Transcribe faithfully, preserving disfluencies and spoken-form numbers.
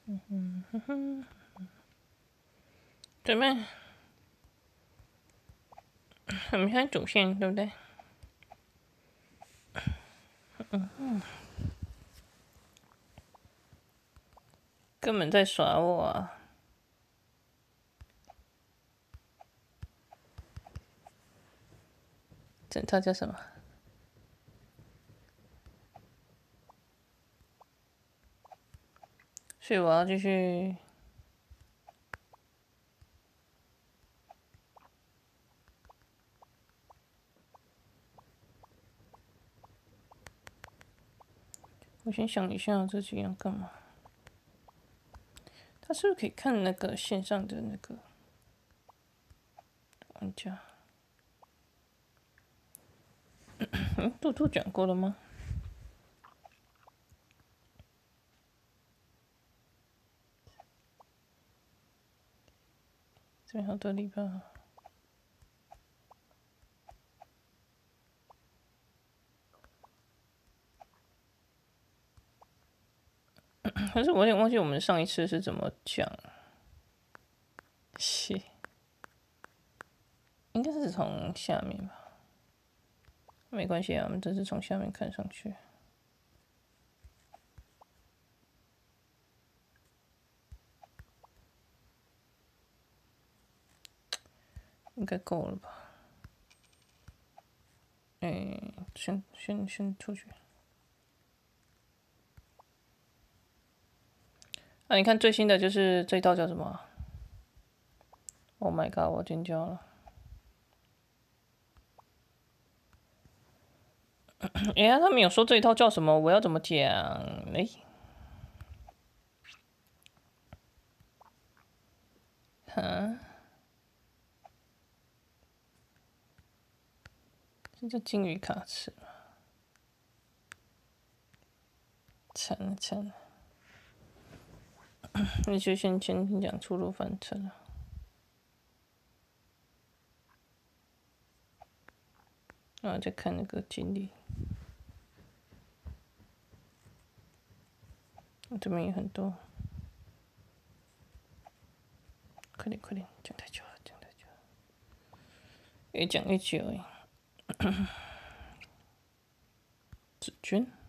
嗯哼哼，怎么还没看主线，对不对？嗯嗯，根本在耍我啊！这套叫什么？所以我要继续。我先想一下这几样干嘛？他是不是可以看那个线上的那个玩家？嗯，杜杜讲过了吗？这边好多礼拜。可是我有点忘记我们上一次是怎么讲。是，应该是从下面吧。没关系啊，我们这是从下面看上去。应该够了吧？哎、欸，先先先出去。啊，你看最新的就是这一道叫什么 ？Oh my god！我尖叫了。哎呀，他们有说这一套叫什么？我要怎么讲？哎、欸，哈，这叫金鱼卡池吗？惨了惨了，那就先先讲出入翻车了。啊，再看那个经历，这边也很多。快点快点，讲太久了，讲太久了，越讲越久哎。子君。